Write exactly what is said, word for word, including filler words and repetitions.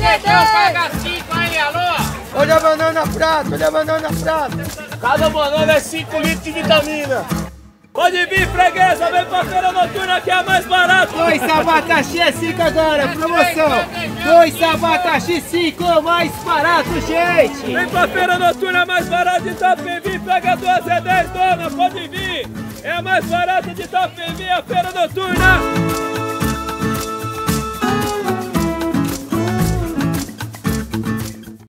Paga cinco aí, alô? Olha a banana prata, olha a banana prata. Cada banana é cinco litros de vitamina. Pode vir, freguesa, vem pra feira noturna que é mais barato. Dois abacaxi é cinco agora, promoção. Dois abacaxi cinco, mais barato, gente. Vem pra feira noturna mais barata de Itapevi, pega duas é dez, dona, pode vir. É a mais barata de Itapevi, a feira noturna.